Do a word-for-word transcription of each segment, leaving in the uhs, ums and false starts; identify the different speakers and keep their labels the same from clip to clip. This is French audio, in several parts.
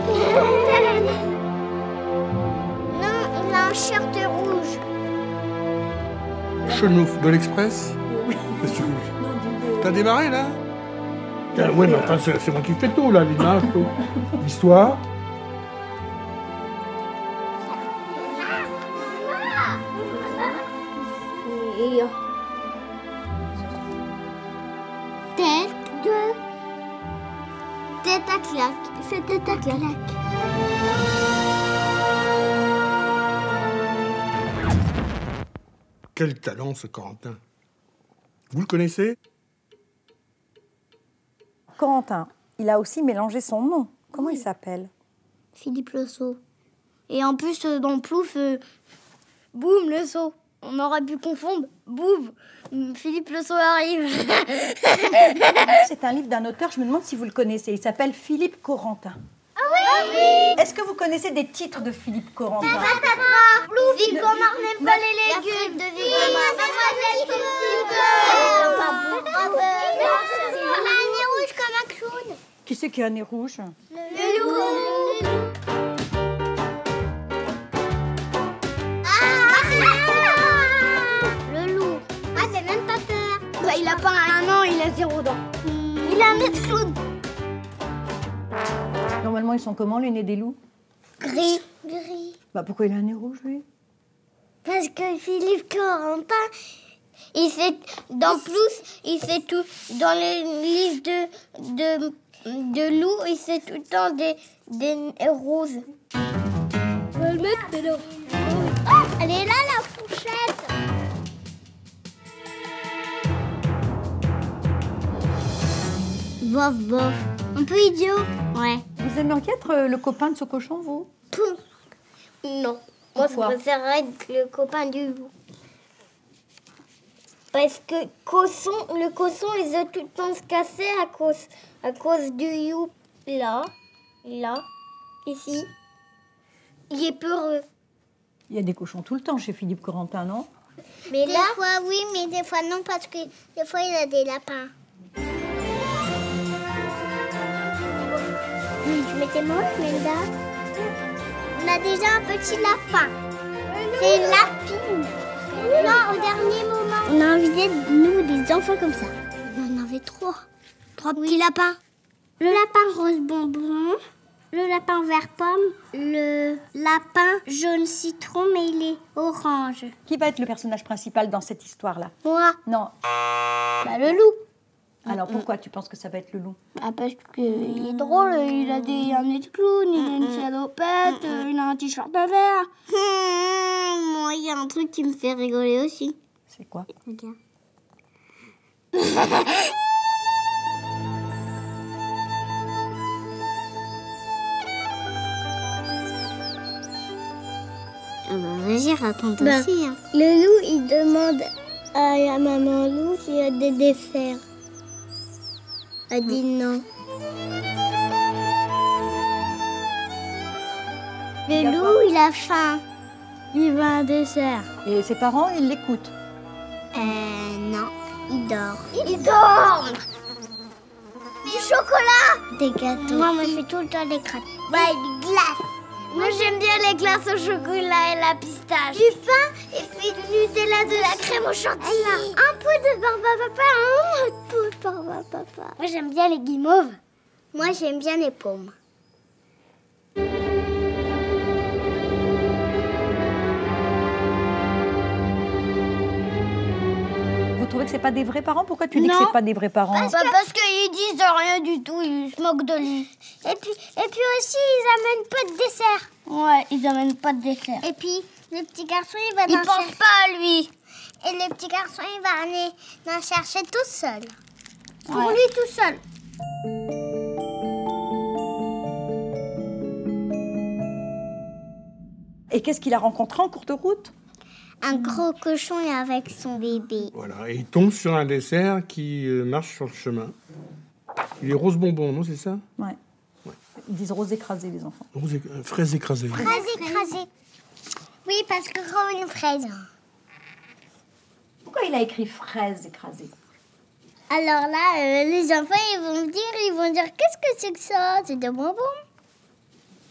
Speaker 1: Non, il a un shirt rouge.
Speaker 2: Chenouf de l'Express?
Speaker 3: Oui.
Speaker 2: Qu'est-ce que tu veux? T'as démarré, là? Ah, ouais, mais enfin, c'est c'est moi qui fais tout, là, l'image, tout. L'histoire.
Speaker 1: Tête de... Tête à claque. C'est tête à claque.
Speaker 2: Quel talent, ce Corentin. Vous le connaissez?
Speaker 3: Corentin, il a aussi mélangé son nom. Comment il s'appelle?
Speaker 1: Philippe Le Sceau. Et en plus, euh, dans Plouf, euh, boum, Le Sceau. On aurait pu confondre. Boum, Philippe Le Sceau arrive.
Speaker 3: C'est un livre d'un auteur, je me demande si vous le connaissez. Il s'appelle Philippe Corentin.
Speaker 1: Ah oui,
Speaker 3: Est-ce que vous connaissez des titres de Philippe Corentin?
Speaker 1: Patatras, Plouf, Vic Omar n'aime pas les légumes. De Vic Omar. Mademoiselle Il a un nez rouge comme un clown.
Speaker 3: Qui c'est qui a un nez rouge?
Speaker 1: Le loup. Le loup. Ah, c'est même pas peur. Bah, il a pas un an, il a zéro dent. Il a un nez de clown.
Speaker 3: Normalement, ils sont comment, les nez des loups?
Speaker 1: Gris. Gris.
Speaker 3: Bah, pourquoi il a un nez rouge, lui?
Speaker 1: Parce que Philippe Corentin, il fait, dans Plus, il fait tout, dans les livres de, de, de loups, il fait tout le temps des, des roses. On va le mettre dedans. Oh, elle est là, la fourchette. Bof, bof. Un peu idiot. Ouais.
Speaker 3: Vous aimeriez être euh, le copain de ce cochon, vous?
Speaker 1: Pouf. Non. Moi,
Speaker 3: Pourquoi?
Speaker 1: je préférerais être le copain du loup. Parce que Cosson, le Cosson, il a tout le temps se casser à cause, à cause du loup. Là, là, ici. Il est peureux.
Speaker 3: Il y a des cochons tout le temps chez Philippe Corentin, non?
Speaker 1: Mais des là... fois, oui, mais des fois, non, parce que des fois, il a des lapins. Tu mettais moche, Melda? On a déjà un petit lapin. C'est une lapine. Non, au dernier moment. On a invité, nous, des enfants comme ça. On en avait trois. Trois petits lapins. Le lapin rose bonbon, le lapin vert pomme, le lapin jaune citron, mais il est orange.
Speaker 3: Qui va être le personnage principal dans cette histoire-là?
Speaker 1: Moi.
Speaker 3: Non.
Speaker 1: Bah, le loup.
Speaker 3: Alors, pourquoi tu penses que ça va être le loup?
Speaker 1: Ah, parce qu'il est drôle, il a des, un nez de clown, il a une salopette, euh, il a un t-shirt de vert. Mmh, moi, il y a un truc qui me fait rigoler aussi.
Speaker 3: C'est quoi?
Speaker 1: Regarde. Ah bah, vas-y, raconte
Speaker 4: Bah,
Speaker 1: aussi. Hein.
Speaker 4: Le loup, il demande à la maman loup s'il y a des desserts. Elle dit non.
Speaker 1: Le loup, il a faim. Il veut un dessert.
Speaker 3: Et ses parents, ils l'écoutent.
Speaker 1: Euh, non, il dort. Il dort. Du chocolat.
Speaker 4: Des gâteaux.
Speaker 1: Moi, moi, je fais tout le temps des crêpes. Bah, des glaces. Moi, j'aime bien les glaces au chocolat et la pistache. Du pain et puis du Nutella, de la crème au chantilly. Un peu de barbapapa, un peu de barbapapa. Moi, j'aime bien les guimauves. Moi, j'aime bien les pommes.
Speaker 3: Vous trouvez que c'est pas des vrais parents? Pourquoi tu dis
Speaker 1: Non.
Speaker 3: que c'est pas des vrais parents?
Speaker 1: Parce, bah, parce qu'ils disent rien du tout, ils se moquent de lui. Et puis, et puis aussi, ils amènent pas de dessert. Ouais, ils amènent pas de dessert. Et puis, le petit garçon, il va
Speaker 4: Il
Speaker 1: en
Speaker 4: pense
Speaker 1: chercher. pas à lui. Et le petit garçon, il va aller en chercher tout seul. Pour
Speaker 4: Ouais.
Speaker 1: lui tout seul.
Speaker 3: Et qu'est-ce qu'il a rencontré en cours de route?
Speaker 1: Un gros cochon et avec son bébé.
Speaker 2: Voilà, et il tombe sur un dessert qui euh, marche sur le chemin. Il est rose bonbon, non, c'est ça?
Speaker 3: Ouais. Ils disent rose écrasée, les enfants.
Speaker 2: Rose éc- euh, fraise écrasée.
Speaker 1: Fraise écrasée. Oui, parce que comme une fraise.
Speaker 3: Pourquoi il a écrit fraise écrasée?
Speaker 1: Alors là, euh, les enfants, ils vont me dire, ils vont dire, qu'est-ce que c'est que ça? C'est des bonbons.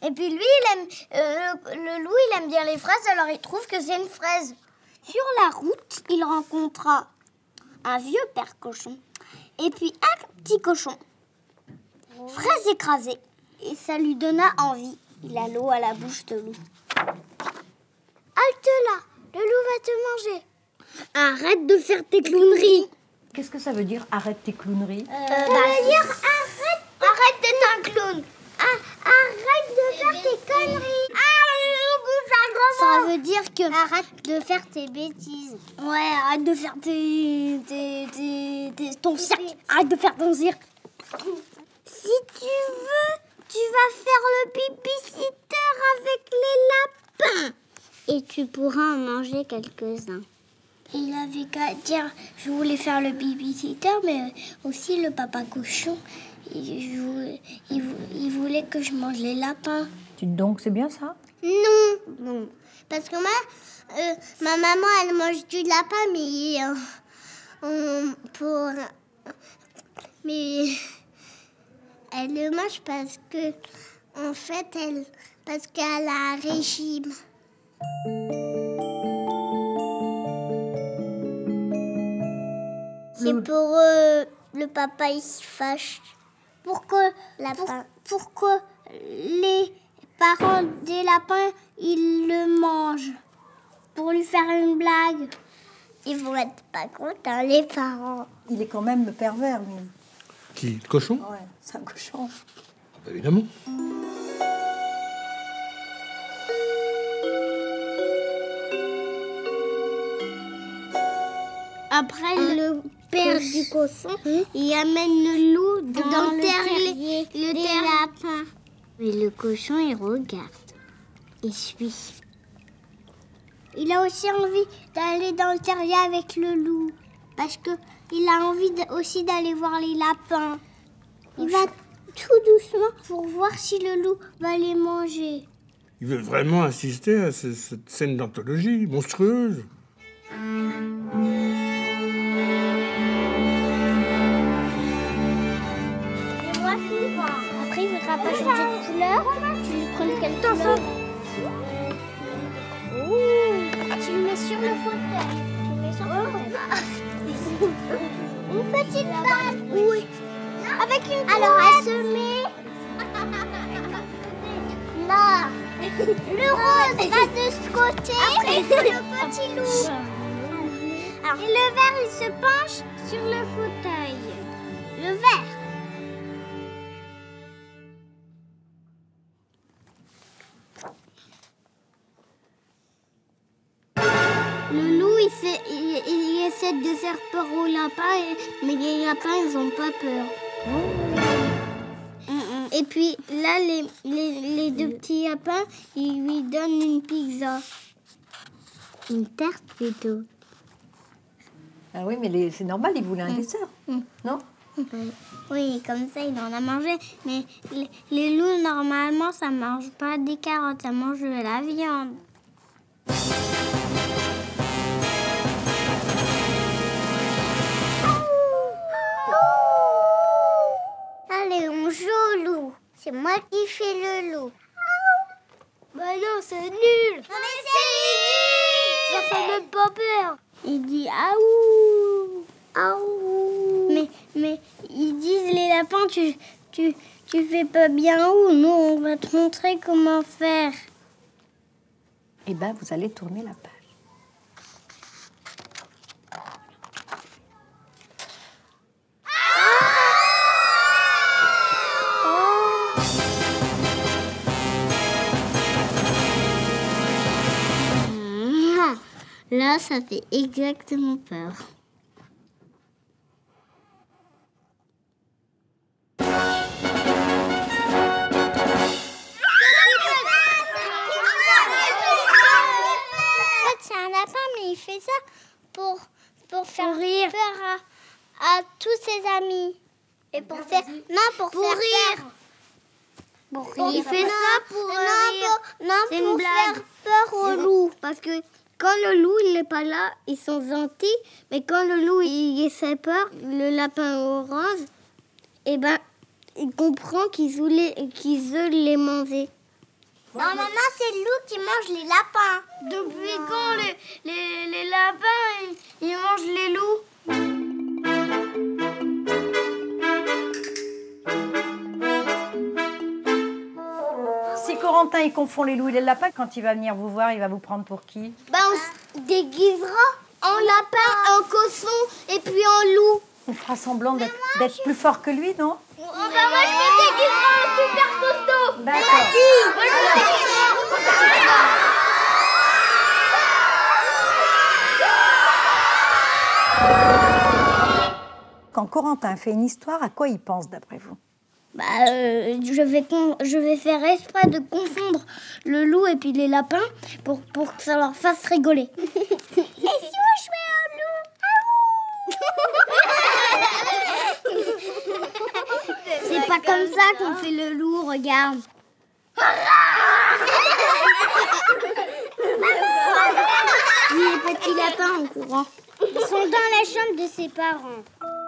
Speaker 1: Et puis lui, il aime, euh, le, le loup, il aime bien les fraises, alors il trouve que c'est une fraise. Sur la route, il rencontra un vieux père cochon et puis un petit cochon. Fraise écrasée. Et ça lui donna envie. Il a l'eau à la bouche de loup. Halte là, le loup va te manger. Arrête de faire tes clowneries.
Speaker 3: Qu'est-ce que ça veut dire, arrête tes clowneries?
Speaker 1: Euh, ça veut dire arrête, arrête d'être un clown. Ah, arrête de faire tes conneries. Ah, ça veut dire que arrête de faire tes bêtises. Ouais, arrête de faire tes, tes, tes, tes ton cirque. Arrête de faire ton cirque. Si tu veux, tu vas faire le babysitter avec les lapins. Et tu pourras en manger quelques-uns. Il avait qu'à dire, je voulais faire le babysitter, mais aussi le papa cochon. Il, je, il, il voulait que je mange les lapins.
Speaker 3: Tu dis donc, c'est bien ça?
Speaker 1: Non, non. Parce que moi, euh, ma maman, elle mange du lapin, mais euh, on, pour, mais elle le mange parce que, en fait, elle, parce qu'elle a un régime. C'est pour euh, le papa, il se fâche. Pourquoi, pour, pourquoi les parents des lapins, ils le mangent? Pour lui faire une blague. Ils vont être pas contents, les parents.
Speaker 3: Il est quand même pervers, lui.
Speaker 2: Qui? Le cochon?
Speaker 3: Ouais, c'est un cochon.
Speaker 2: Évidemment.
Speaker 1: Après, le père du cochon, il amène le loup dans, dans le terrier, le des lapins. Et le cochon, il regarde. Il suit. Il a aussi envie d'aller dans le terrier avec le loup. Parce qu'il a envie de, aussi d'aller voir les lapins. Il va tout doucement pour voir si le loup va les manger.
Speaker 2: Il veut vraiment assister à ce, cette scène d'anthologie monstrueuse.
Speaker 1: Après, il faudra pas changer de couleur. Tu lui prends quelle couleur? Tu le mets sur le fauteuil. Tu le mets sur le fauteuil. Une petite balle. Oui. Avec une couleur. Alors, elle se met là. Le rose va de ce côté. Après, il faut le petit loup. Alors, et le vert, il se penche sur le fauteuil. Le vert. Le loup, il, fait, il, il essaie de faire peur aux lapins, et, mais les lapins, ils n'ont pas peur. Oh. Et puis là, les, les, les deux petits lapins, ils lui donnent une pizza. Une tarte plutôt.
Speaker 3: Ah oui, mais les, c'est normal, il voulait un
Speaker 1: mmh.
Speaker 3: dessert, mmh. non?
Speaker 1: Oui, comme ça, il en a mangé. Mais les, les loups, normalement, ça ne mange pas des carottes, ça mange de la viande. Allez, on joue au loup. C'est moi qui fais le loup. Bah non, c'est nul. Non mais c'est nul. Ça fait même pas peur. Il dit aouh, aouh. Mais, mais ils disent les lapins, tu, tu, tu fais pas bien ou nous, on va te montrer comment faire.
Speaker 3: Eh ben, vous allez tourner la page.
Speaker 1: Là, ça fait exactement peur. C'est un lapin, mais il fait ça pour, pour faire rire peur à, à tous ses amis. Et pour non, faire... Non, pour, pour faire rire. Pour rire. Il fait ça pour non, rire. Pour, non, c'est pour faire peur au loup. Parce que quand le loup il n'est pas là, ils sont gentils. Mais quand le loup il, il fait peur, le lapin orange, eh ben, il comprend qu'ils veulent, qu'ils veulent les manger. Normalement, c'est le loup qui mange les lapins. Depuis quand les, les, les lapins, ils, ils mangent les loups?
Speaker 3: Si Corentin, il confond les loups et les lapins, quand il va venir vous voir, il va vous prendre pour qui?
Speaker 1: Ben, on se déguisera en lapin, en cochon et puis en loup.
Speaker 3: On fera semblant d'être d'être plus fort que lui, non?
Speaker 1: Oh, ben moi, je me déguiserai en super costaud.
Speaker 3: D'accord.
Speaker 1: Moi, je me déguiserai en...
Speaker 3: Quand Corentin fait une histoire, à quoi il pense d'après vous?
Speaker 1: Bah, euh, je, vais con- je vais faire exprès de confondre le loup et puis les lapins pour, pour que ça leur fasse rigoler. Et si on jouait au loup? C'est pas comme ça qu'on fait le loup, regarde. Les petits lapins en courant. Ils sont dans la chambre de ses parents.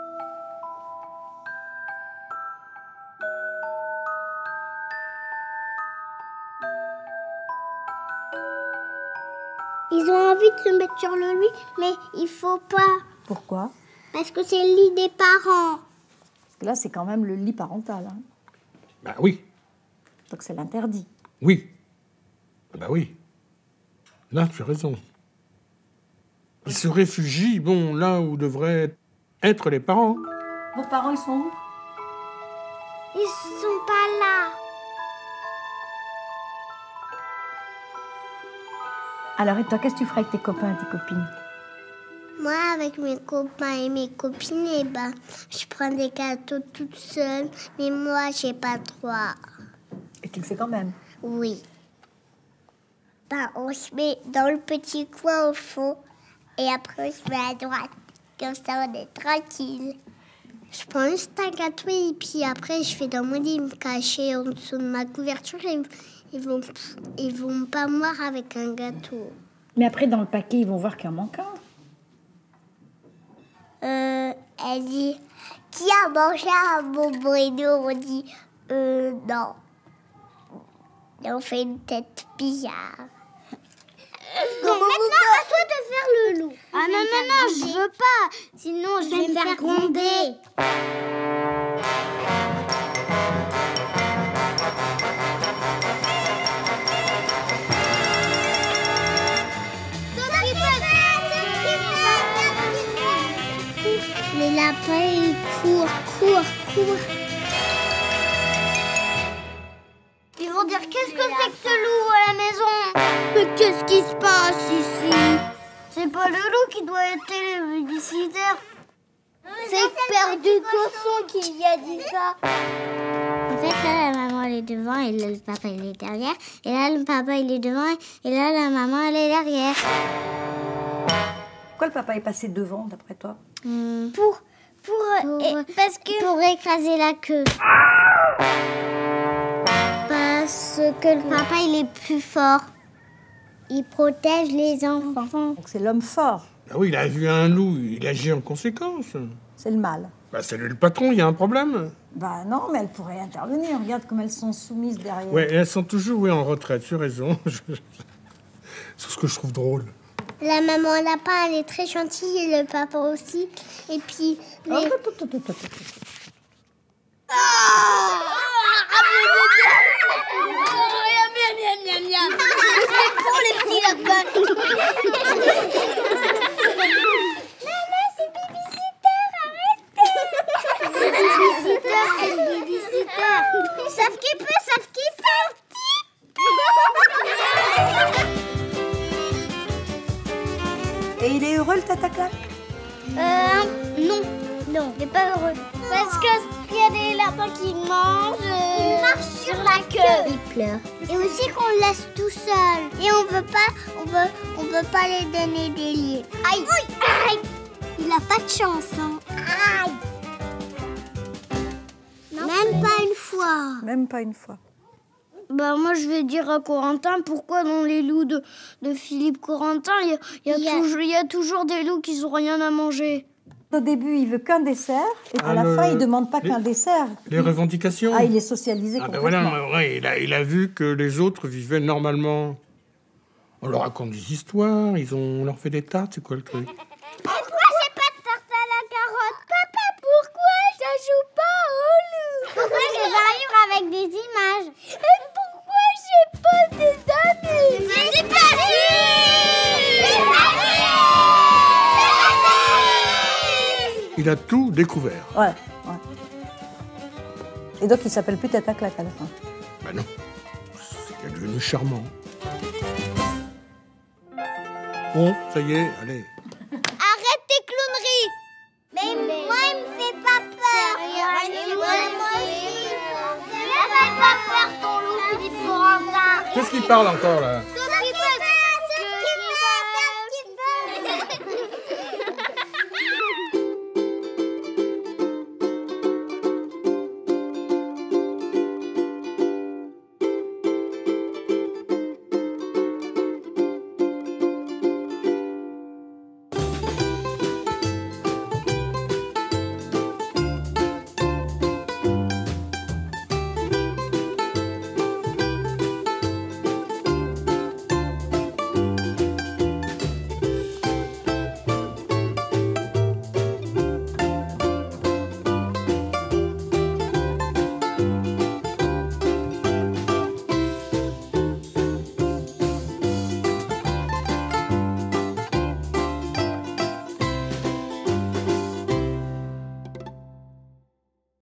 Speaker 1: Ils ont envie de se mettre sur le lit, mais il faut pas.
Speaker 3: Pourquoi?
Speaker 1: Parce que c'est le lit des parents.
Speaker 3: Parce que là, c'est quand même le lit parental. Hein.
Speaker 2: Bah oui,
Speaker 3: Donc c'est l'interdit.
Speaker 2: oui. Ah bah oui. Là, tu as raison. Ils se réfugient, bon, là où devraient être les parents.
Speaker 3: Vos parents, ils sont où?
Speaker 1: Ils sont pas là.
Speaker 3: Alors, et toi, qu'est-ce que tu ferais avec tes copains et tes copines?
Speaker 1: Moi, avec mes copains et mes copines, eh ben, je prends des gâteaux toute seule, mais moi, j'ai pas le droit.
Speaker 3: Et tu le fais quand même?
Speaker 1: Oui. Ben, on se met dans le petit coin au fond, et après, on se met à droite. Comme ça, on est tranquille. Je prends juste un gâteau, et puis après, je fais dans mon lit, me cacher en dessous de ma couverture, et ils vont, ils vont pas me voir avec un gâteau.
Speaker 3: Mais après, dans le paquet, ils vont voir qu'il en manque un.
Speaker 1: Euh, elle dit, qui a mangé un bonbon? Et nous, on dit, euh, non. Et on fait une tête bizarre. Bon, maintenant, à toi de faire le loup. Ah non, non, non, je veux pas. Sinon, je, je vais me faire gronder. Les lapins, ils courent, courent, courent. Ils vont dire, qu'est-ce que c'est que ce loup à la maison? Mais qu'est-ce qui se passe ici? C'est pas le loup qui doit être le babysitter. C'est le père du cochon qui a dit ça. En fait, là, la maman, elle est devant et là, le papa, il est derrière. Et là, le papa, il est devant et là, la maman, elle est derrière.
Speaker 3: Pourquoi le papa est passé devant, d'après toi?
Speaker 1: Mmh. Pour, pour, pour et, parce que pour écraser la queue. Parce que le papa il est plus fort. Il protège les enfants.
Speaker 3: Donc c'est l'homme fort.
Speaker 2: Ah oui, il a vu un loup, il agit en conséquence.
Speaker 3: C'est le mâle.
Speaker 2: Bah c'est lui le patron, il y a un problème.
Speaker 3: Bah non, mais elle pourrait intervenir. Regarde comme elles sont soumises derrière.
Speaker 2: Ouais, et elles sont toujours oui, en retraite, tu as raison. C'est ce que je trouve drôle.
Speaker 1: La maman lapin, elle est très gentille et le papa aussi. Et puis... Les...
Speaker 3: Oh, tout, tout, tout, tout, tout.
Speaker 1: Ah, miam, miam, miam, miam. C'est pour les petits lapins. Maman, c'est babysitter, arrêtez. Babysitter, c'est le babysitter. Ils savent qui peut, savent qui fait.
Speaker 3: Et il est heureux, le tataclac?
Speaker 1: Euh, non, non, il n'est pas heureux. Parce qu'il y a des lapins qui mangent. Euh, Ils marchent sur la queue. Ils pleurent. Et aussi qu'on le laisse tout seul. Et on veut pas, on veut, on veut pas les donner des liens. Aïe. Aïe. Il a pas de chance, hein. Aïe. Non, même pas une fois.
Speaker 3: Même pas une fois.
Speaker 1: Bah moi je vais dire à Corentin pourquoi dans les loups de, de Philippe Corentin il y a, y, a
Speaker 4: Il y a-
Speaker 1: toujours- y a toujours des loups qui n'ont rien à manger.
Speaker 3: Au début, il veut qu'un dessert, et à
Speaker 2: Ah,
Speaker 3: la
Speaker 2: le-
Speaker 3: fin, il demande pas
Speaker 2: les-
Speaker 3: qu'un dessert.
Speaker 2: Les revendications.
Speaker 3: Ah, il est socialisé
Speaker 2: Ah ben
Speaker 3: complètement.
Speaker 2: voilà, ouais, il, a, il a vu que les autres vivaient normalement. On leur raconte des histoires, ils ont, on leur fait des tartes, c'est quoi le truc?
Speaker 1: Pourquoi j'ai pas de tarte à la carotte? Papa, pourquoi je joue pas au loup? Pourquoi j'ai pas un livre avec des images? Et pourquoi j'ai pas des amis? Mais j'ai pas
Speaker 2: Il a tout découvert.
Speaker 3: Ouais, ouais. Et donc, il s'appelle plus Tata Claque à la fin.
Speaker 2: Ben non, il est devenu charmant. Bon, ça y est, allez.
Speaker 1: Arrête tes clowneries! Mais moi, il me fait pas peur. Et moi, moi aussi. Il me fait pas peur, ton loup, Philippe Corentin.
Speaker 2: Qu'est-ce qu'il parle encore là?
Speaker 1: Ton